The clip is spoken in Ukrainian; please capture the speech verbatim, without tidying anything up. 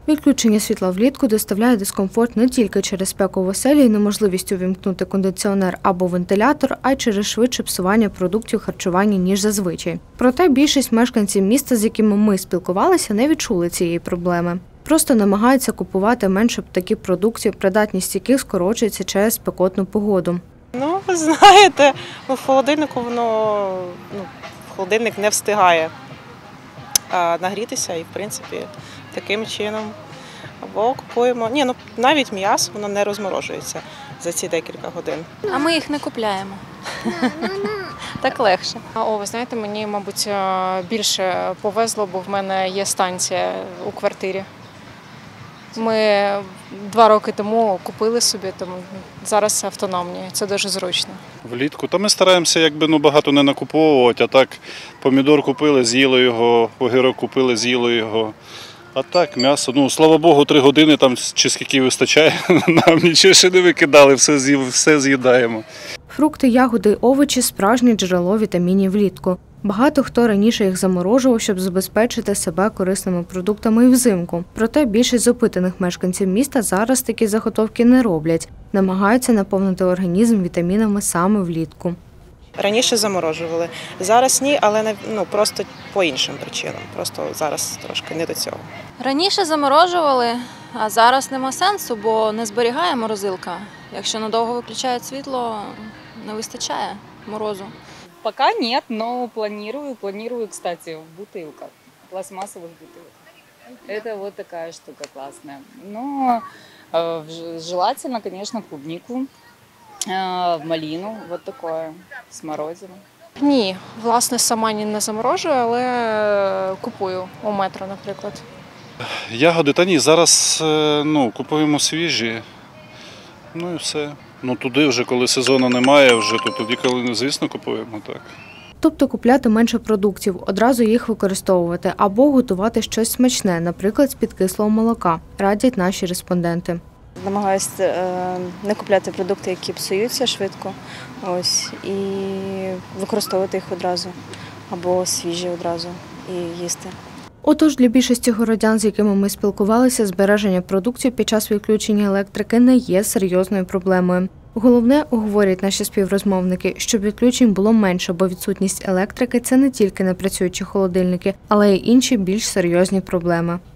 Відключення світла влітку доставляє дискомфорт не тільки через спеку в оселі і неможливість увімкнути кондиціонер або вентилятор, а й через швидше псування продуктів харчування, ніж зазвичай. Проте більшість мешканців міста, з якими ми спілкувалися, не відчули цієї проблеми. Просто намагаються купувати менше таких продуктів, придатність яких скорочується через спекотну погоду. Ну, ви знаєте, в холодильнику воно, ну, холодильник не встигає нагрітися і, в принципі, таким чином. Або купуємо, ні, ну навіть м'ясо, воно не розморожується за ці декілька годин. А ми їх не купляємо. Так легше. О, ви знаєте, мені, мабуть, більше повезло, бо в мене є станція у квартирі. Ми два роки тому купили собі, тому зараз автономні. Це дуже зручно. Влітку. Та ми стараємося якби, ну, багато не накуповувати, а так помідор купили, з'їли його, огірок купили, з'їли його. А так, м'ясо, ну, слава Богу, три години там чи скільки вистачає, нам нічого ще не викидали, все, все з'їдаємо. Фрукти, ягоди, овочі – справжнє джерело вітамінів влітку. Багато хто раніше їх заморожував, щоб забезпечити себе корисними продуктами і взимку. Проте більшість з опитаних мешканців міста зараз такі заготовки не роблять. Намагаються наповнити організм вітамінами саме влітку. Раніше заморожували, зараз ні, але не, ну, просто по іншим причинам. Просто зараз трошки не до цього. Раніше заморожували, а зараз нема сенсу, бо не зберігає морозилка. Якщо надовго виключають світло, не вистачає морозу. Пока нет, но планирую, планирую, кстати, в бутылках, пластмассовых бутылок. Это вот такая штука классная. Но э, желательно, конечно, клубнику, э, малину, вот такое, смородину. Ні, власне, сама не заморожую, але купую у метро, наприклад. Ягоди, та ні, зараз ну, купуємо свіжі, ну і все. Ну туди вже, коли сезону немає, вже то тоді, коли, звісно, купуємо, так. Тобто купляти менше продуктів, одразу їх використовувати або готувати щось смачне, наприклад, з підкислого молока, радять наші респонденти. Намагаюся не купляти продукти, які псуються швидко, ось, і використовувати їх одразу, або свіжі одразу і їсти. Отож, для більшості городян, з якими ми спілкувалися, збереження продуктів під час відключення електрики не є серйозною проблемою. Головне, говорять наші співрозмовники, щоб відключень було менше, бо відсутність електрики – це не тільки непрацюючі холодильники, але й інші більш серйозні проблеми.